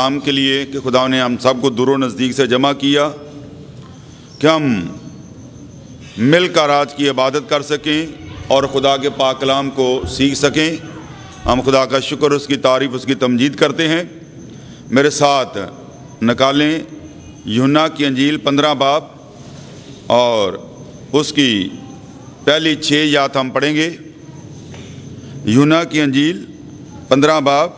काम के लिए कि खुदा ने हम सब को दूर नज़दीक से जमा किया कि हम मिलकर आज की इबादत कर सकें और खुदा के पाक कलाम को सीख सकें। हम खुदा का शुक्र, उसकी तारीफ़, उसकी तमजीद करते हैं। मेरे साथ निकालें यूहन्ना की अंजील 15 बाब और उसकी पहली 6 आयत हम पढ़ेंगे। यूहन्ना की अंजील 15 बाब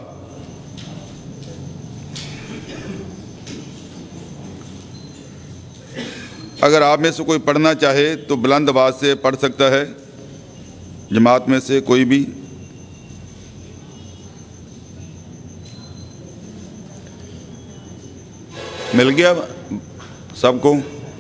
अगर आप में से कोई पढ़ना चाहे तो बुलंद आवाज़ से पढ़ सकता है, जमात में से कोई भी। मिल गया सबको?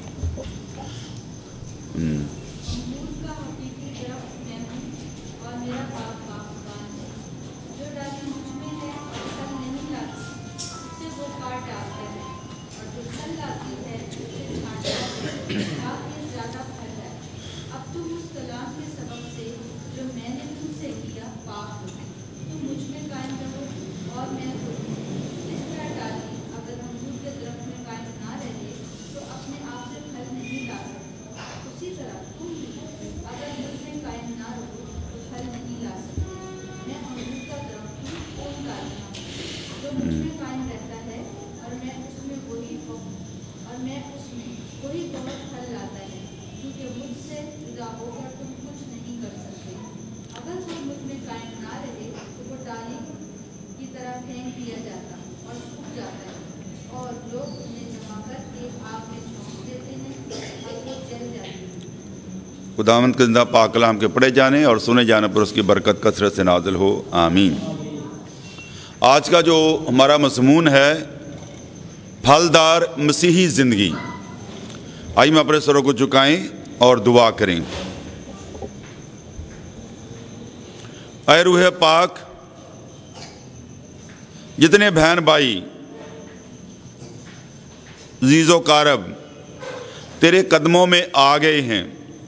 खुदावंद के ज़िंदा पाक कलाम के पढ़े जाने और सुने जाने पर उसकी बरकत कसरत से नाज़िल हो, आमीन। आज का जो हमारा मज़मून है, फलदार मसीही ज़िंदगी। आइए हम अपने सरों को झुकाएं और दुआ करें। ऐ रूह पाक, जितने बहन भाई जीज़ो कारब तेरे कदमों में आ गए हैं,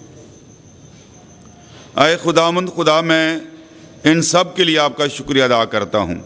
ऐ खुदावंद खुदा, मैं इन सब के लिए आपका शुक्रिया अदा करता हूँ।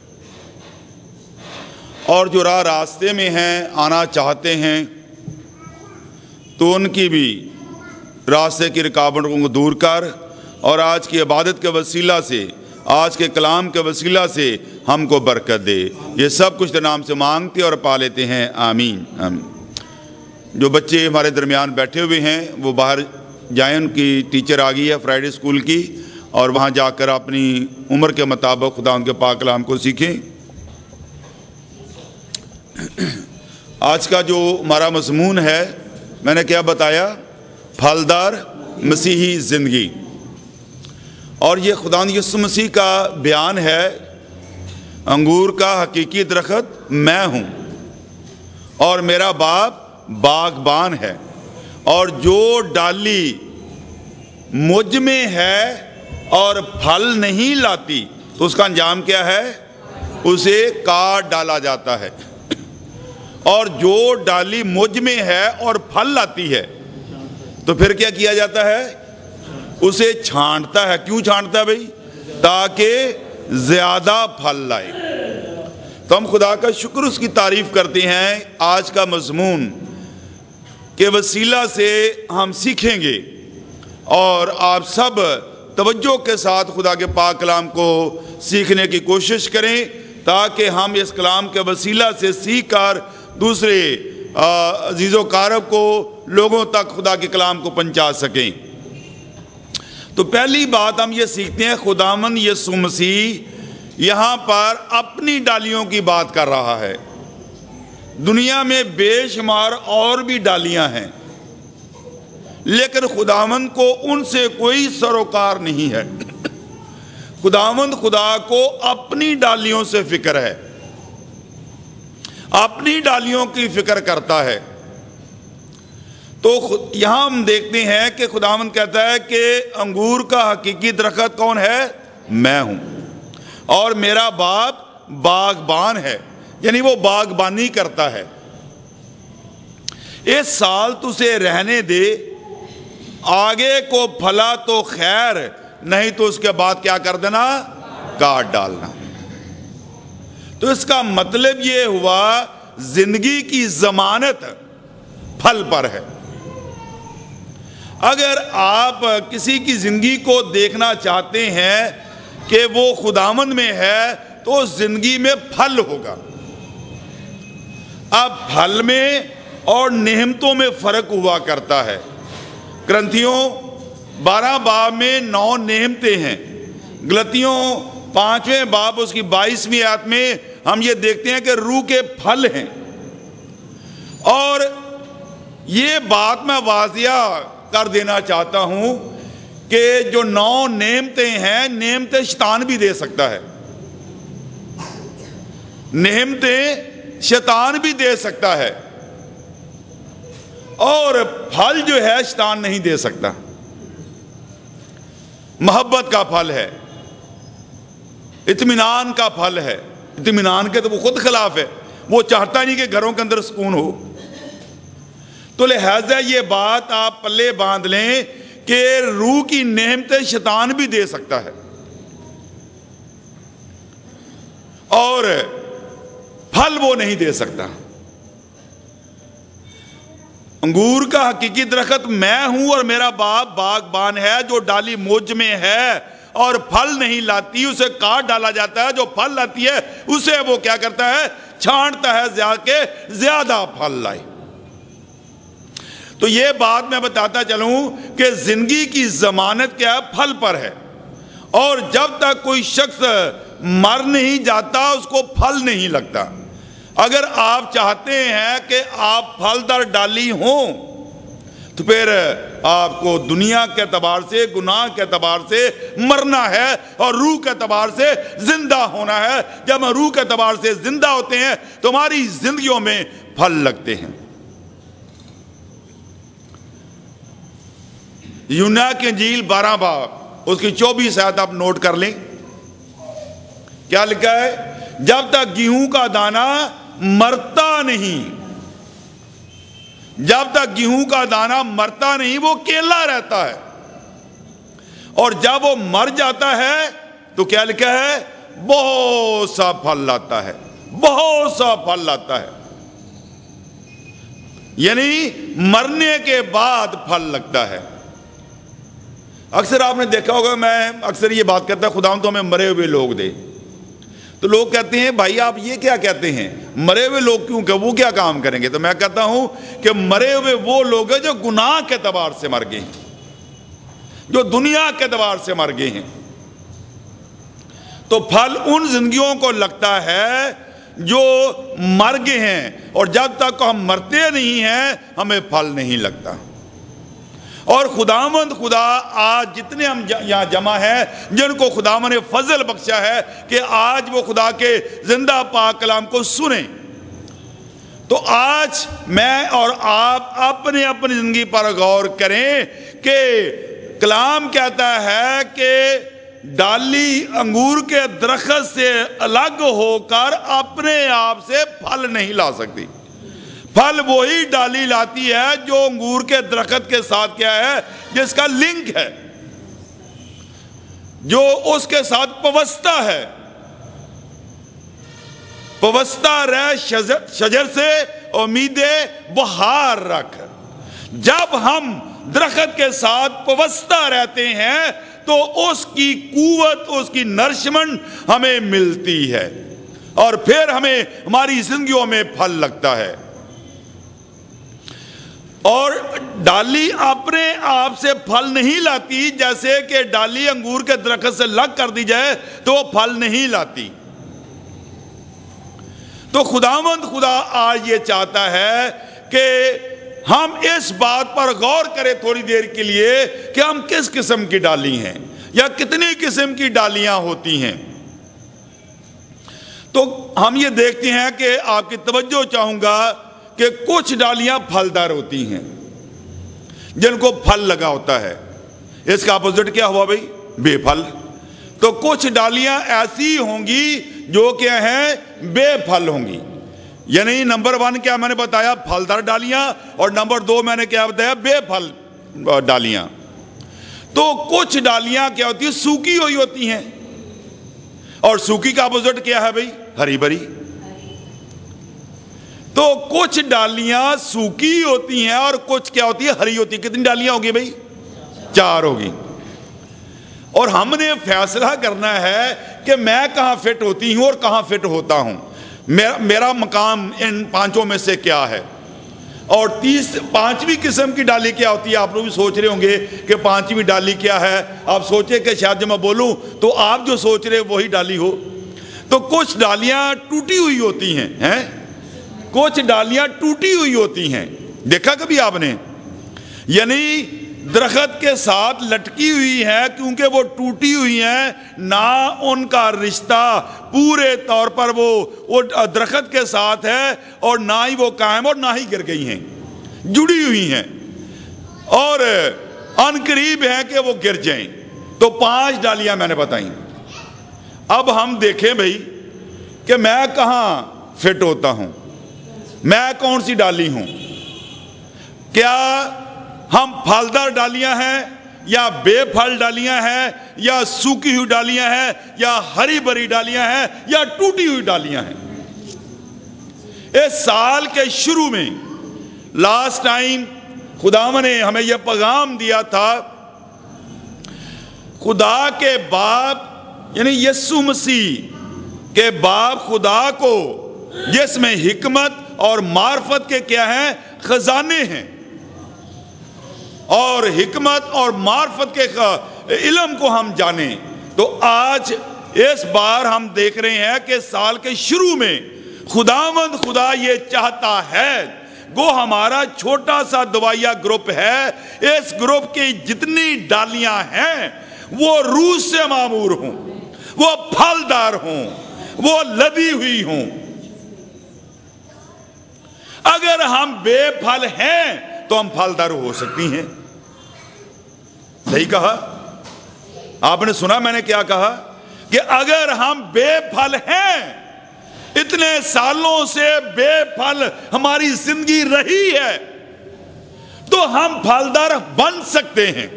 और जो रास्ते में हैं, आना चाहते हैं, तो उनकी भी रास्ते की रुकावटों को दूर कर और आज की इबादत के वसीला से, आज के कलाम के वसीला से हमको बरकत दे। ये सब कुछ तेरे नाम से मांगते और पा लेते हैं, आमीन आमीन। जो बच्चे हमारे दरमियान बैठे हुए हैं वो बाहर जाएं, उनकी टीचर आ गई है फ्राइडे स्कूल की, और वहाँ जाकर अपनी उम्र के मुताबिक खुदा उनके पाक कलाम को सीखें। आज का जो हमारा मज़मून है, मैंने क्या बताया? फलदार मसीही ज़िंदगी। और ये खुदा यीशु मसीह का बयान है, अंगूर का हकीकी दरख्त मैं हूँ और मेरा बाप बागबान है, और जो डाली मुझ में है और फल नहीं लाती तो उसका अंजाम क्या है? उसे काट डाला जाता है। और जो डाली मुझ में है और फल लाती है तो फिर क्या किया जाता है? उसे छांटता है। क्यों छांटता है भाई? ताकि ज्यादा फल लाए। तो हम खुदा का शुक्र, उसकी तारीफ करते हैं। आज का मजमून के वसीला से हम सीखेंगे और आप सब तवज्जो के साथ खुदा के पाक कलाम को सीखने की कोशिश करें, ताकि हम इस कलाम के वसीला से सीख कर दूसरे अजीज़ो कारब को, लोगों तक खुदा के कलाम को पहुंचा सकें। तो पहली बात हम ये सीखते हैं, खुदावंद यीशु मसीह यहाँ पर अपनी डालियों की बात कर रहा है। दुनिया में बेशुमार और भी डालियां हैं, लेकिन खुदावंद को उनसे कोई सरोकार नहीं है। खुदावंद खुदा को अपनी डालियों से फिक्र है, अपनी डालियों की फिक्र करता है। तो यहां हम देखते हैं कि खुदावंद कहता है कि अंगूर का हकीकी दरख्त कौन है? मैं हूं, और मेरा बाप बागबान है, यानी वो बागबानी करता है। इस साल तुझे रहने दे, आगे को फला तो खैर, नहीं तो उसके बाद क्या कर देना? काट डालना। تو اس کا مطلب یہ ہوا زندگی کی ضمانت پھل پر ہے۔ اگر آپ کسی کی زندگی کو دیکھنا چاہتے ہیں کہ وہ خداوند میں ہے تو زندگی میں پھل ہوگا۔ اب پھل میں اور نعمتوں میں فرق ہوا کرتا ہے۔ کرنتھیوں 12 باب میں 9 نعمتیں ہیں۔ گلتیوں 5ویں باب اس کی 22ویں آیت میں ہم یہ دیکھتے ہیں کہ روح کے پھل ہیں۔ اور یہ بات میں واضح کر دینا چاہتا ہوں کہ جو 9 نعمتیں ہیں، نعمتیں شیطان بھی دے سکتا ہے، نعمتیں شیطان بھی دے سکتا ہے، اور پھل جو ہے شیطان نہیں دے سکتا۔ محبت کا پھل ہے، اطمینان کا پھل ہے۔ اطمینان کے تو وہ خود خلاف ہے، وہ چاہتا نہیں کہ گھروں کے اندر سکون ہو۔ تو لہذا یہ بات آپ پلے باندھ لیں کہ روح کی نعمتیں شیطان بھی دے سکتا ہے، اور پھل وہ نہیں دے سکتا۔ انگور کا حقیقی درخت میں ہوں اور میرا باپ باغبان ہے۔ جو ڈالی مجھ میں ہے اور پھل نہیں لاتی اسے کاٹ ڈالا جاتا ہے، جو پھل لاتی ہے اسے وہ کیا کرتا ہے؟ چھانٹتا ہے زیادہ پھل لائے۔ تو یہ بات میں بتاتا چلوں کہ زندگی کی ضمانت کیا ہے؟ پھل پر ہے۔ اور جب تک کوئی شخص مر نہیں جاتا اس کو پھل نہیں لگتا۔ اگر آپ چاہتے ہیں کہ آپ پھلدار ڈالی ہوں تو پھر آپ کو دنیا کے اعتبار سے، گناہ کے اعتبار سے مرنا ہے اور روح کے اعتبار سے زندہ ہونا ہے۔ جب ہم روح کے اعتبار سے زندہ ہوتے ہیں تو ہماری زندگیوں میں پھل لگتے ہیں۔ یوحنا کی انجیل 12 باب اس کی 24 آیت آپ نوٹ کر لیں۔ کیا لکھا ہے؟ جب تک گیہوں کا دانہ مرتا نہیں، جب تک گیہوں کا دانہ مرتا نہیں وہ کیلا رہتا ہے، اور جب وہ مر جاتا ہے تو کیا لکھا ہے؟ بہت سا پھل لاتا ہے، بہت سا پھل لاتا ہے۔ یعنی مرنے کے بعد پھل لگتا ہے۔ اکثر آپ نے دیکھا ہوگا، میں اکثر یہ بات کرتا ہوں خداوند تو ہمیں مرے ہوئے لوگ دے، تو لوگ کہتے ہیں بھائی آپ یہ کیا کہتے ہیں، مرے ہوئے لوگ کیوں کہ وہ کیا کام کریں گے؟ تو میں کہتا ہوں کہ مرے ہوئے وہ لوگ ہیں جو گناہ کے اعتبار سے مر گئے ہیں، جو دنیا کے اعتبار سے مر گئے ہیں۔ تو پھل ان زندگیوں کو لگتا ہے جو مر گئے ہیں، اور جب تک ہم مرتے نہیں ہیں ہمیں پھل نہیں لگتا۔ اور خداوند خدا آج جتنے ہم یہاں جمع ہیں جن کو خداوند نے فضل بخشا ہے کہ آج وہ خدا کے زندہ پاک کلام کو سنیں، تو آج میں اور آپ اپنی زندگی پر غور کریں کہ کلام کہتا ہے کہ ڈالی انگور کے درخت سے الگ ہو کر اپنے آپ سے پھل نہیں لا سکتی۔ پھل وہی ڈالی لاتی ہے جو انگور کے درخت کے ساتھ کیا ہے؟ جس کا لنک ہے، جو اس کے ساتھ پوستہ ہے۔ پوستہ رہ شجر سے امید بہار رکھ۔ جب ہم درخت کے ساتھ پوستہ رہتے ہیں تو اس کی قوت، اس کی نرشمنٹ ہمیں ملتی ہے، اور پھر ہمیں ہماری زندگیوں میں پھل لگتا ہے۔ اور ڈالی اپنے آپ سے پھل نہیں لاتی، جیسے کہ ڈالی انگور کے درخت سے لگ کر دی جائے تو وہ پھل نہیں لاتی۔ تو خداوند خدا آج یہ چاہتا ہے کہ ہم اس بات پر غور کریں تھوڑی دیر کے لیے کہ ہم کس قسم کی ڈالی ہیں یا کتنی قسم کی ڈالیاں ہوتی ہیں۔ تو ہم یہ دیکھتے ہیں کہ آپ کی توجہ چاہوں گا کہ کچھ ڈالیاں پھلدار ہوتی ہیں جن کو پھل لگا ہوتا ہے۔ اس کا اپوزٹ کیا ہوا بھائی؟ بے پھل۔ تو کچھ ڈالیاں ایسی ہوں گی جو کیا ہیں؟ بے پھل ہوں گی۔ یعنی نمبر 1 کیا میں نے بتایا؟ پھلدار ڈالیاں، اور نمبر 2 میں نے کیا بتایا؟ بے پھل ڈالیاں۔ تو کچھ ڈالیاں کیا ہوتی ہیں؟ سوکھی ہوئی ہوتی ہیں، اور سوکھی کا اپوزٹ کیا ہے بھائی؟ हरी भरी। तो कुछ डालियां सूखी होती हैं और कुछ क्या होती है, हरी होती है। कितनी डालियां होगी भाई? 4 होगी। और हमने फैसला करना है कि मैं कहां फिट होती हूं और कहां फिट होता हूं, मेरा मकाम इन 5 में से क्या है। और 5वीं किस्म की डाली क्या होती है? आप लोग भी सोच रहे होंगे कि 5वीं डाली क्या है। आप सोचे कि शायद जब मैं बोलूं तो आप जो सोच रहे वही डाली हो। तो कुछ डालियां टूटी हुई होती हैं, कुछ डालियां टूटी हुई होती हैं। देखा कभी आपने? यानी दरख्त के साथ लटकी हुई है क्योंकि वो टूटी हुई है, ना उनका रिश्ता पूरे तौर पर वो दरख्त के साथ है और ना ही वो कायम और ना ही गिर गई हैं, जुड़ी हुई हैं और अनकरीब है कि वो गिर जाएं। तो 5 डालियां मैंने बताई। अब हम देखें भाई कि मैं कहां फिट होता हूं, मैं कौन सी डाली हूं। क्या हम फलदार डालियां हैं या बेफल डालियां हैं या सूखी हुई डालियां हैं या हरी भरी डालियां हैं या टूटी हुई डालियां हैं? इस साल के शुरू में लास्ट टाइम खुदावन ने हमें यह पैगाम दिया था, खुदा के बाप यानी यीशु मसीह के बाप खुदा को, जिसमें हिकमत और मार्फत के क्या हैं? खजाने हैं। और हिकमत और मार्फत के इल्म को हम जाने। तो आज इस बार हम देख रहे हैं कि साल के शुरू में खुदावंद खुदा ये चाहता है, वो हमारा छोटा सा दवाइया ग्रुप है, इस ग्रुप की जितनी डालियां हैं वो रूह से मामूर हों, वो फलदार हों, वो लदी हुई हों। अगर हम बेफल हैं तो हम फलदार हो सकती हैं। सही कहा आपने, सुना मैंने क्या कहा? कि अगर हम बेफल हैं, इतने सालों से बेफल हमारी जिंदगी रही है, तो हम फलदार बन सकते हैं।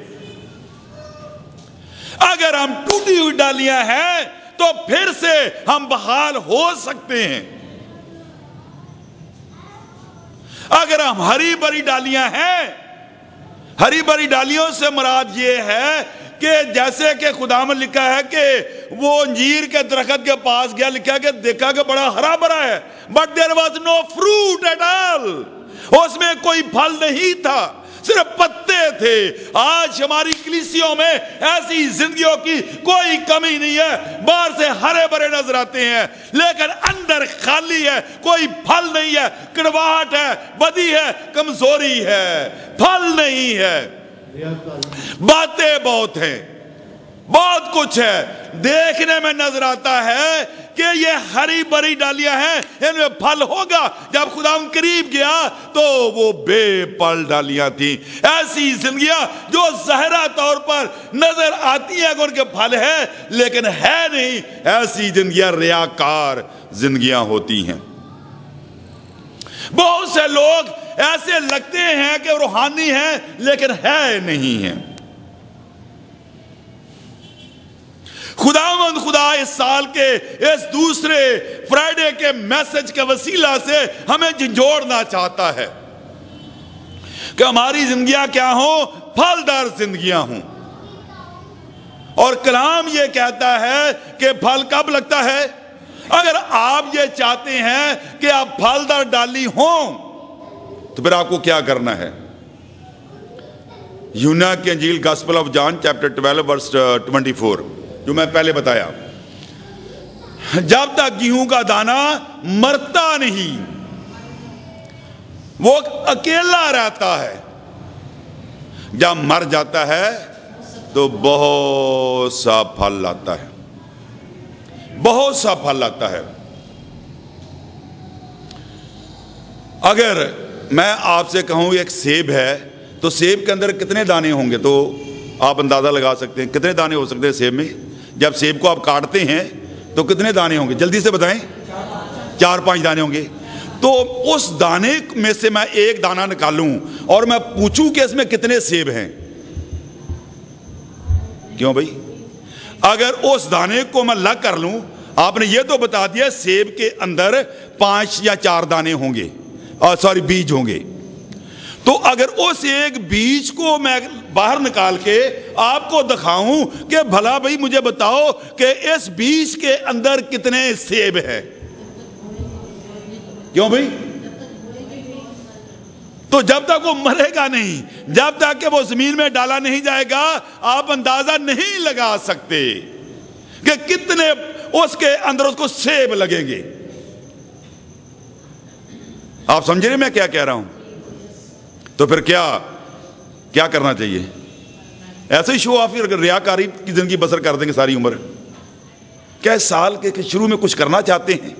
अगर हम टूटी हुई डालियां हैं तो फिर से हम बहाल हो सकते हैं। अगर हम हरी भरी डालियां हैं, हरी भरी डालियों से मुराद ये है कि जैसे कि खुदा में लिखा है कि वो अंजीर के दरख्त के पास गया, लिखा कि देखा कि बड़ा हरा भरा है, but there was no fruit at all, उसमें कोई फल नहीं था, सिर्फ पत्ते थे। आज हमारी कलीसियों में ऐसी जिंदगियों की कोई कमी नहीं है, बाहर से हरे भरे नजर आते हैं लेकिन अंदर खाली है, कोई फल नहीं है, कड़वाहट है, बदी है, कमजोरी है, फल नहीं है। बातें बहुत हैं, बहुत कुछ है, देखने में नजर आता है कि ये हरी भरी डालियां हैं, इनमें फल होगा। जब खुदा करीब गया तो वो बेफल डालियां थी। ऐसी जिंदगियां जो ज़ाहिरा तौर पर नजर आती हैं कि उनके फल है लेकिन है नहीं, ऐसी जिंदगियां रियाकार जिंदगियां होती हैं। बहुत से लोग ऐसे लगते हैं कि रूहानी हैं लेकिन है नहीं है। खुदावंद खुदा इस साल के इस दूसरे फ्राइडे के मैसेज के वसीला से हमें झंझोड़ना चाहता है कि हमारी जिंदगियां क्या हो? फलदार जिंदगियां हों। और कलाम ये कहता है कि फल कब लगता है? अगर आप ये चाहते हैं कि आप फलदार डाली हों तो फिर आपको क्या करना है? यूहन्ना की इंजील gospel of John chapter 12 verse 24 जो मैं पहले बताया, जब तक गेहूं का दाना मरता नहीं वो अकेला रहता है, जब मर जाता है तो बहुत सा फल लाता है, बहुत सा फल लाता है। अगर मैं आपसे कहूं एक सेब है तो सेब के अंदर कितने दाने होंगे? तो आप अंदाजा लगा सकते हैं कितने दाने हो सकते हैं सेब में। जब सेब को आप काटते हैं तो कितने दाने होंगे? जल्दी से बताएं। 4-5 दाने होंगे। तो उस दाने में से मैं एक दाना निकालूं और मैं पूछूं कि इसमें कितने सेब हैं, क्यों भाई? अगर उस दाने को मैं अलग कर लूं, آپ نے یہ تو بتا دیا سیب کے اندر 5 یا 4 دانے ہوں گے، بیج ہوں گے، تو اگر اس ایک بیج کو میں باہر نکال کے آپ کو دکھاؤں کہ بھلا بھائی مجھے بتاؤ کہ اس بیج کے اندر کتنے سیب ہے، کیوں بھائی؟ تو جب تک وہ مرے گا نہیں، جب تک کہ وہ زمین میں ڈالا نہیں جائے گا، آپ اندازہ نہیں لگا سکتے کہ کتنے اس کے اندر اس کو سیب لگیں گے۔ آپ سمجھ رہے میں کیا کہہ رہا ہوں؟ تو پھر کیا کرنا چاہیے؟ ایسے ہی شو آفی اگر ریاکاری کی زندگی بسر کر دیں گے ساری عمر؟ کیا سال کے شروع میں کچھ کرنا چاہتے ہیں؟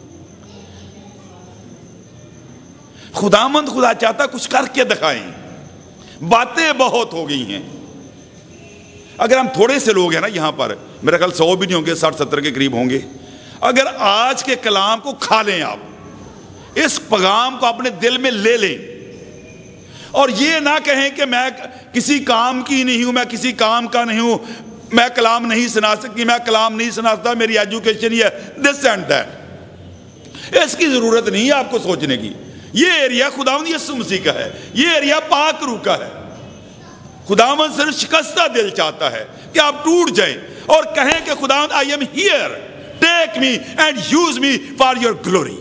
خدا چاہتا کچھ کر کے دکھائیں، باتیں بہت ہو گئی ہیں۔ اگر ہم تھوڑے سے لوگ ہیں نا یہاں پر، میرا خیال 100 بھی نہیں ہوں گے، 60-70 کے قریب ہوں گے، اگر آج کے کلام کو کھا لیں، آپ اس پیغام کو اپنے دل میں لے لیں اور یہ نہ کہیں کہ میں کسی کام کی نہیں ہوں، میں کسی کام کا نہیں ہوں، میں کلام نہیں سنا سکتی، میں کلام نہیں سنا سکتا، میری ایجوکیشن ہی ہے، دس اینڈ دیٹ، اس کی ضرورت نہیں ہے آپ کو سوچنے کی۔ یہ ایریا خداوند یسوع مسیح کا ہے، یہ ایریا پاک روح کا ہے۔ خداوند صرف شکستہ دل چاہتا ہے کہ آپ ٹوٹ جائیں اور کہیں کہ خداوند I am here, take me and use me for your glory،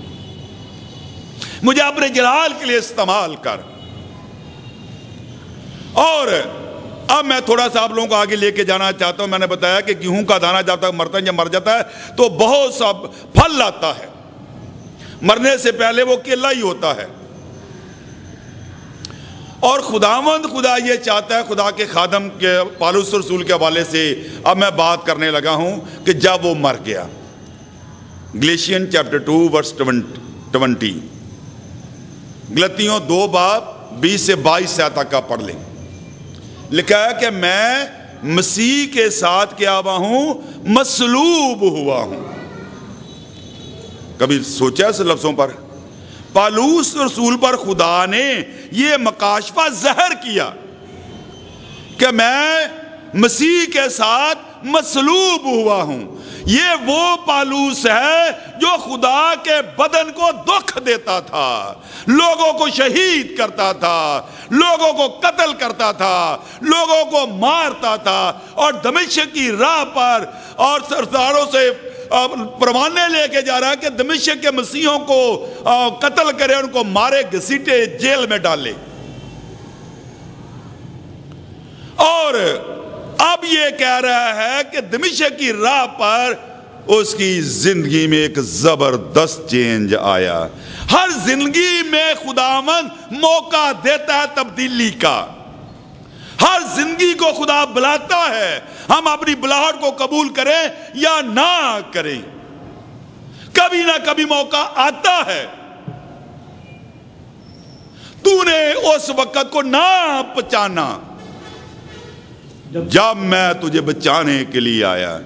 مجھے اپنے جلال کے لیے استعمال کر۔ اور اب میں تھوڑا سا آپ لوگوں کو آگے لے کے جانا چاہتا ہوں۔ میں نے بتایا کہ گیہوں کا دانہ جب تک مرتا ہے، جب مر جاتا ہے تو بہت سا پھل لاتا ہے، مرنے سے پہلے وہ کیلا ہی ہوتا ہے۔ اور خدا یہ چاہتا ہے، خدا کے خادم کے پالوس رسول کے حوالے سے اب میں بات کرنے لگا ہوں کہ جب وہ مر گیا، گلیشین چیپٹر 2 ورس 20، گلتیوں 2 باب 20 سے 22 تک کا پڑھ لیں۔ لکھا ہے کہ میں مسیح کے ساتھ کیا ہوا ہوں؟ مصلوب ہوا ہوں۔ کبھی سوچا اس لفظوں پر؟ پالوس رسول پر خدا نے یہ مکاشفہ ظاہر کیا کہ میں مسیح کے ساتھ مصلوب ہوا ہوں۔ یہ وہ پالوس ہے جو خدا کے بدن کو دکھ دیتا تھا، لوگوں کو شہید کرتا تھا، لوگوں کو قتل کرتا تھا، لوگوں کو مارتا تھا، اور دمشق کی راہ پر اور سرداروں سے پروانے لے کے جا رہا کہ دمشق کے مسیحوں کو قتل کرے، ان کو مارے، گھسیٹے، جیل میں ڈالے۔ اور اب یہ کہہ رہا ہے کہ دمشق کی راہ پر اس کی زندگی میں ایک زبردست چینج آیا۔ ہر زندگی میں خداوند موقع دیتا ہے تبدیلی کا، ہر زندگی کو خدا بلاتا ہے، ہم اپنی بلاہٹ کو قبول کریں یا نہ کریں، کبھی نہ کبھی موقع آتا ہے۔ تو نے اس وقت کو نہ پہچانا جب میں تجھے بچانے کے لیے آیا۔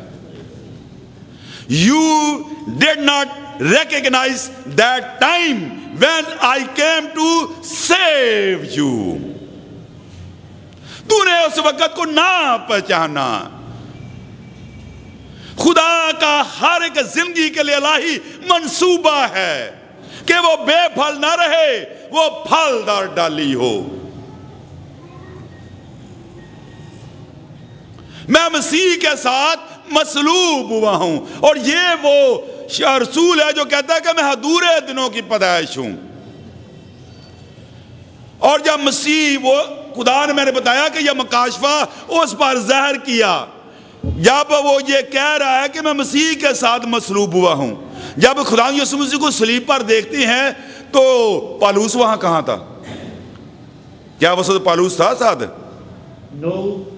You did not recognize that time when I came to save you۔ تو نے اس وقت کو نہ پہچانا۔ خدا کا ہر ایک زندگی کے لیے الہی منصوبہ ہے کہ وہ بے پھل نہ رہے، وہ پھلدار ڈالی ہو۔ میں مسیح کے ساتھ مصلوب ہوا ہوں، اور یہ وہ رسول ہے جو کہتا ہے کہ میں حضورِ دنوں کی پیدائش ہوں۔ اور جب مسیح، وہ خدا نے میں نے بتایا کہ یہ مکاشفہ اس پر ظاہر کیا، جب وہ یہ کہہ رہا ہے کہ میں مسیح کے ساتھ مصلوب ہوا ہوں۔ جب خدا یسوع مسیح کو صلیب پر دیکھتے ہیں تو پالوس وہاں کہاں تھا؟ کیا وہ پالوس تھا ساتھ؟ نو۔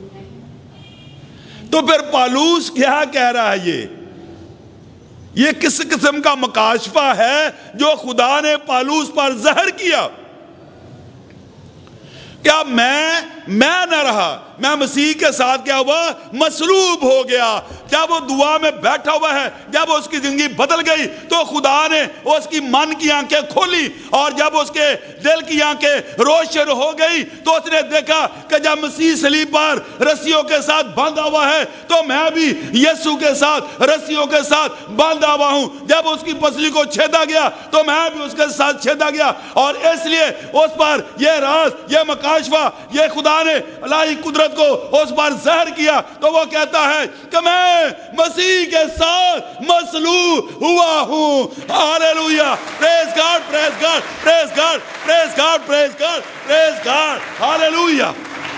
تو پھر پالوس کیا کہہ رہا ہے؟ یہ کس قسم کا مکاشفہ ہے جو خدا نے پالوس پر ظاہر کیا؟ کیا میں میں نہ رہا، میں مسیح کے ساتھ کیا ہوا؟ مصلوب ہو گیا۔ جب وہ دعا میں بیٹھا ہوا ہے، جب اس کی زندگی بدل گئی تو خدا نے اس کی من کی آنکھیں کھولی، اور جب اس کے دل کی آنکھیں روشن ہو گئی تو اس نے دیکھا کہ جب مسیح صلیب پر رسیوں کے ساتھ باندھا ہوا ہے تو میں بھی یسوع کے ساتھ رسیوں کے ساتھ باندھا ہوا ہوں۔ جب اس کی پسلی کو چھیدا گیا تو میں بھی اس کے ساتھ چھیدا گیا، اور اس لیے اس پر یہ راز، یہ مکاشفہ، یہ خدا نے الہی قدرت کو اس پر ظاہر کیا۔ تو وہ کہتا ہے کہ میں مسیح کے ساتھ مصلوب ہوا ہوں۔ Hallelujah, praise God, praise God, praise God, praise God, praise God, praise God, hallelujah.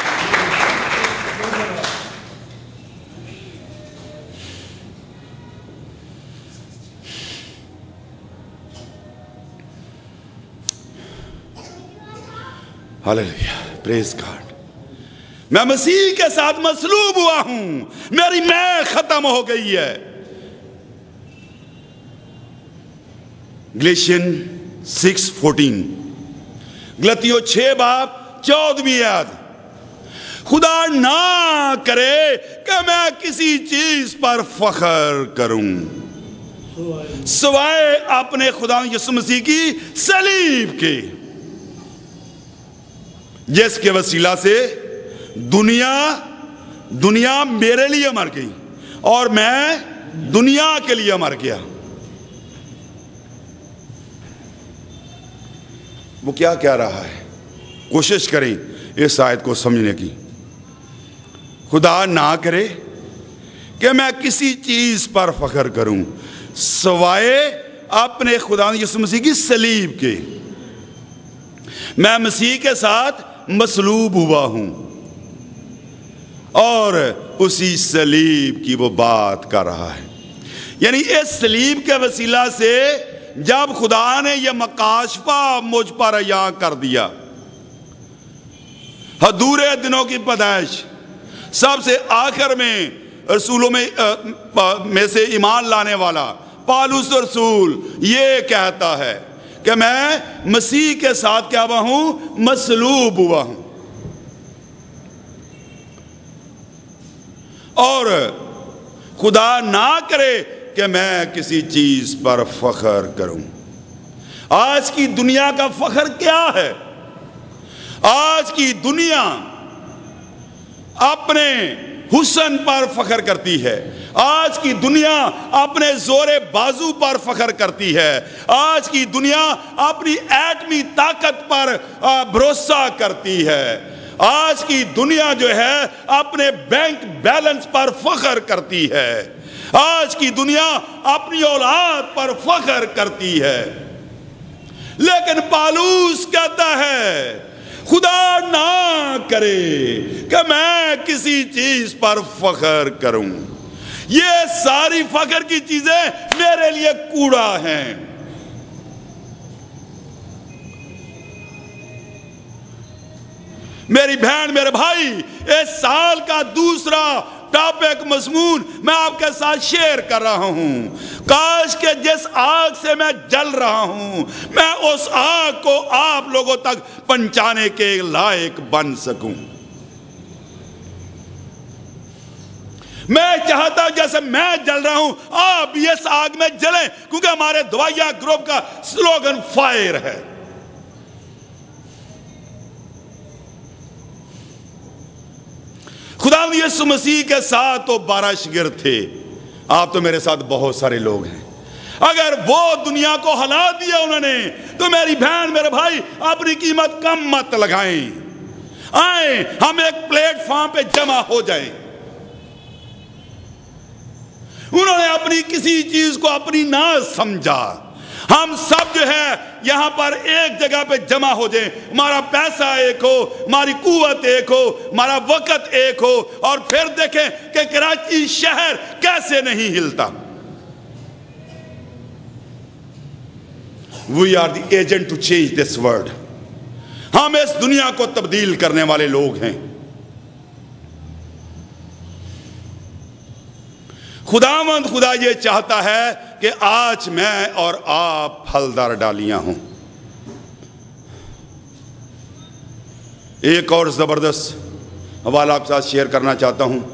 Hallelujah, praise God. میں مسیح کے ساتھ مصلوب ہوا ہوں، میری میں ختم ہو گئی ہے۔ گلیشین 6:14، غلطیوں 6 باب 14ویں آیت۔ خدا نہ کرے کہ میں کسی چیز پر فخر کروں سوائے اپنے خدا یسوع مسیح کی صلیب کے، جس کے وسیلہ سے دنیا میرے لیے مر گئی اور میں دنیا کے لیے مر گیا۔ وہ کیا کہہ رہا ہے؟ کوشش کریں اس آیت کو سمجھنے کی۔ خدا نہ کرے کہ میں کسی چیز پر فخر کروں سوائے اپنے خدا یسوع مسیح کی صلیب کے، میں مسیح کے ساتھ مصلوب ہوا ہوں، اور اسی صلیب کی وہ بات کر رہا ہے۔ یعنی اس صلیب کے وسیلہ سے جب خدا نے یہ مکاشفہ مجھ پر عیاں کر دیا، حضور دنوں کی پیدائش، سب سے آخر میں رسولوں میں سے ایمان لانے والا پالوس رسول یہ کہتا ہے کہ میں مسیح کے ساتھ کیا ہوا ہوں؟ مصلوب ہوا ہوں، اور خدا نہ کرے کہ میں کسی چیز پر فخر کروں۔ آج کی دنیا کا فخر کیا ہے؟ آج کی دنیا اپنے حسن پر فخر کرتی ہے، آج کی دنیا اپنے زور بازو پر فخر کرتی ہے، آج کی دنیا اپنی ایٹمی طاقت پر بھروسہ کرتی ہے، آج کی دنیا جو ہے اپنے بینک بیلنس پر فخر کرتی ہے، آج کی دنیا اپنی اولاد پر فخر کرتی ہے۔ لیکن پالوس کہتا ہے خدا نہ کرے کہ میں کسی چیز پر فخر کروں، یہ ساری فخر کی چیزیں میرے لیے کوڑا ہیں۔ میری بہن، میرے بھائی، اس سال کا دوسرا ٹاپک مضمون میں آپ کے ساتھ شیئر کر رہا ہوں۔ کاش کہ جس آگ سے میں جل رہا ہوں میں اس آگ کو آپ لوگوں تک پہنچانے کے لائق بن سکوں۔ میں چاہتا ہوں جیسے میں جل رہا ہوں آپ بھی اس آگ میں جلیں، کیونکہ ہمارے دوائیا گروپ کا سلوگن فائر ہے۔ خدا یسوع مسیح کے ساتھ تو 12 شاگرد تھے، آپ تو میرے ساتھ بہت سارے لوگ ہیں۔ اگر وہ دنیا کو ہلا دیا انہوں نے تو میری بہن، میرے بھائی، اپنی قیمت کم مت لگائیں، آئیں ہم ایک پلیٹ فارم پہ جمع ہو جائیں۔ انہوں نے اپنی کسی چیز کو اپنی نہ سمجھا، ہم سب جو ہے یہاں پر ایک جگہ پہ جمع ہو جائیں، ہمارا پیسہ ایک ہو، ہماری قوت ایک ہو، ہمارا وقت ایک ہو، اور پھر دیکھیں کہ کراچی شہر کیسے نہیں ہلتا۔ We are the agent to change this world. ہم اس دنیا کو تبدیل کرنے والے لوگ ہیں۔ خداوند خدا یہ چاہتا ہے کہ آج میں اور آپ پھلدار ڈالیاں ہوں۔ ایک اور زبردست حوالہ آپ ساتھ شیئر کرنا چاہتا ہوں۔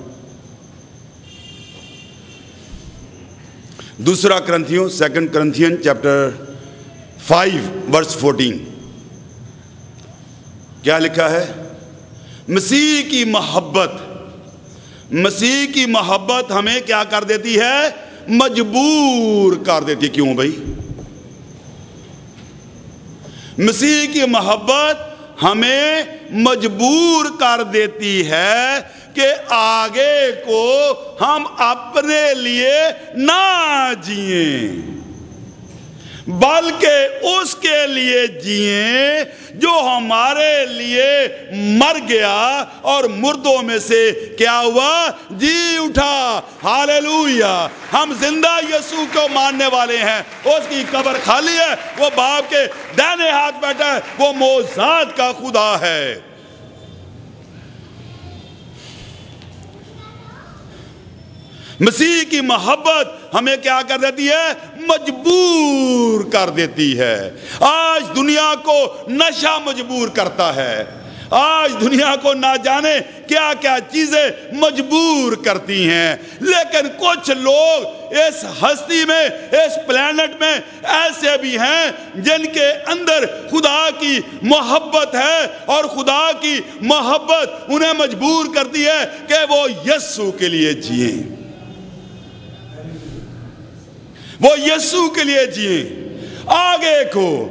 دوسرا کرنتھیوں 2 کرنتھین چیپٹر 5 ورس 14 کیا لکھا ہے؟ مسیح کی محبت ہمیں کیا کر دیتی ہے؟ مجبور کر دیتی ہے۔ کیوں بھائی؟ مسیح کی محبت ہمیں مجبور کر دیتی ہے کہ آگے کو ہم اپنے لیے نہ جئیں بلکہ اس کے لیے جئیں جو ہمارے لیے مر گیا اور مردوں میں سے کیا ہوا؟ جی اٹھا۔ ہالیلویا۔ ہم زندہ یسوع کو ماننے والے ہیں۔ اس کی قبر خالی ہے، وہ باپ کے دائیں ہاتھ بیٹھا ہے، وہ معجزات کا خدا ہے۔ مسیح کی محبت ہمیں کیا کر دیتی ہے؟ مجبور کر دیتی ہے۔ آج دنیا کو نشہ مجبور کرتا ہے، آج دنیا کو نہ جانے کیا کیا چیزیں مجبور کرتی ہیں، لیکن کچھ لوگ اس ہستی میں، اس پلانٹ میں ایسے بھی ہیں جن کے اندر خدا کی محبت ہے، اور خدا کی محبت انہیں مجبور کرتی ہے کہ وہ یسوع کے لیے جئیں، وہ یسوع کے لیے جئیں۔ آگے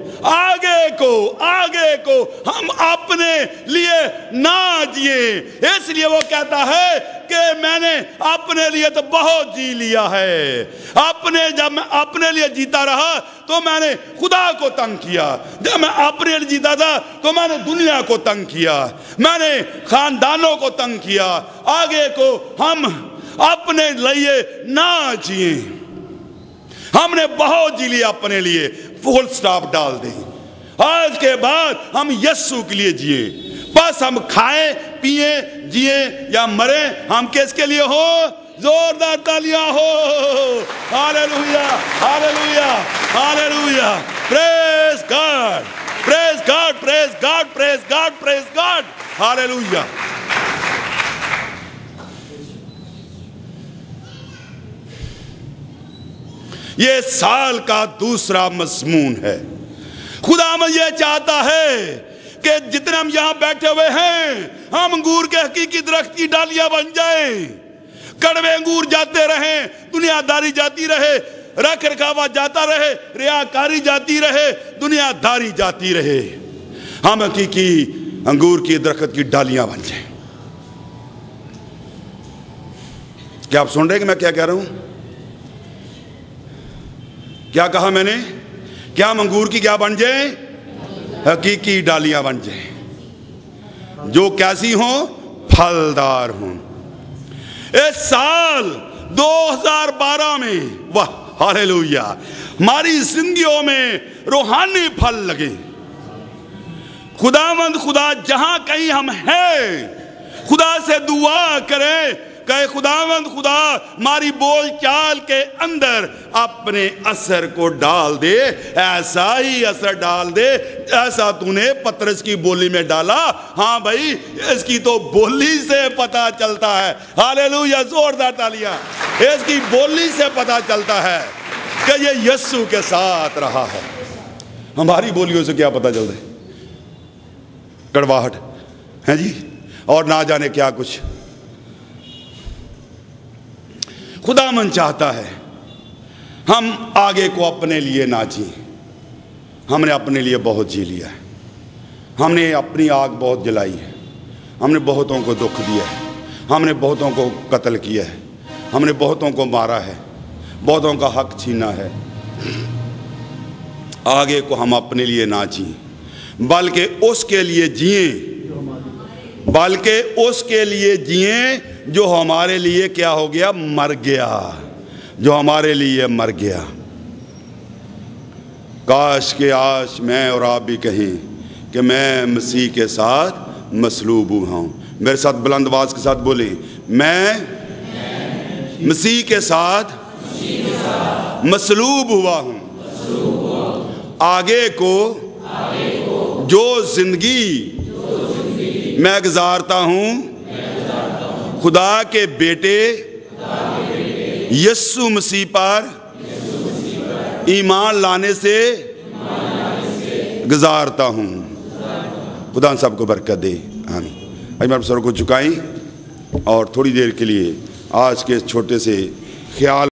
کو ہم اپنے لیے نہ جئیں۔ اس لیے وہ کہتا ہے کہ میں نے اپنے لیے تو بہت جی لیا ہے، جب میں اپنے لیے جیتا رہا تو میں نے خدا کو تنگ کیا، جب میں اپنے لیے جیتا تھا تو میں نے دنیا کو تنگ کیا، میں نے خاندانوں کو تنگ کیا۔ آگے کو ہم اپنے لیے نہ جئیں، ہم نے بہت جی لیا اپنے لیے، فل سٹاپ ڈال دیں۔ آج کے بعد ہم یسوع کے لیے جئیں، بس ہم کھائیں پیئیں جئیں یا مریں، ہم کس کے لیے ہو؟ زوردار تالیاں ہو۔ Hallelujah, hallelujah, hallelujah. Praise God, praise God, praise God, praise God, praise God. Hallelujah. یہ سال کا دوسرا مضمون ہے۔ خدا ہم یہ چاہتا ہے کہ جتنے ہم یہاں بیٹھے ہوئے ہیں ہم انگور کے حقیقی درخت کی ڈالیاں بن جائیں، کڑوے انگور جاتے رہیں، دنیا داری جاتی رہے، رکھ رکھاوا جاتا رہے، ریاکاری جاتی رہے، دنیا داری جاتی رہے، ہم حقیقی انگور کی درخت کی ڈالیاں بن جائیں۔ کیا آپ سن رہے ہیں کہ میں کیا کہہ رہا ہوں؟ کیا کہا میں نے؟ کیا ہم انگور کی کیا بن جائیں؟ حقیقی ڈالیاں بن جائیں، جو کیسی ہوں؟ پھلدار ہوں۔ اس سال 2012 میں، واہ ہالیلویا، ہماری زندگیوں میں روحانی پھل لگے۔ خداوند خدا جہاں کہیں ہم ہیں، خدا سے دعا کریں کہ خداوند خدا ہماری بول چال کے اندر اپنے اثر کو ڈال دے، ایسا ہی اثر ڈال دے ایسا تو نے پترس کی بولی میں ڈالا۔ ہاں بھائی، اس کی تو بولی سے پتا چلتا ہے۔ ہالیلویا، زوردار تالیاں۔ اس کی بولی سے پتا چلتا ہے کہ یہ یسوع کے ساتھ رہا ہے۔ ہماری بولیوں سے کیا پتا چلتا ہے؟ کڑواہٹ ہے جی، اور نہ جانے کیا کچھ۔ خدا من چاہتا ہے ہم آگے کو اپنے لیے نہ جئیں۔ ہم نے اپنے لیے بہت جی لیا ہے، ہم نے اپنی آگ بہت جلائی ہے، ہم نے بہتوں کو دکھ دیا ہے، ہم نے بہتوں کو قتل کیا ہے، ہم نے بہتوں کو مارا ہے، بہتوں کا حق چھینا ہے۔ آگے کو ہم اپنے لیے نہ جئیں بلکہ اس کے لیے جئیں، بلکہ اس کے لیے جئیں جو ہمارے لیے کیا ہو گیا؟ مر گیا، جو ہمارے لیے مر گیا۔ کاش کہ آج میں اور آپ بھی کہیں کہ میں مسیح کے ساتھ مصلوب ہوا ہوں۔ میرے ساتھ بلند آواز کے ساتھ بولیں، میں مسیح کے ساتھ مصلوب ہوا ہوں۔ آگے کو جو زندگی میں گزارتا ہوں خدا کے بیٹے یسوع مسیح پر ایمان لانے سے گزارتا ہوں۔ خدا ہم سب کو برکت دے، آمین۔ آج ہم سر کو جھکائیں اور تھوڑی دیر کے لیے آج کے چھوٹے سے خیال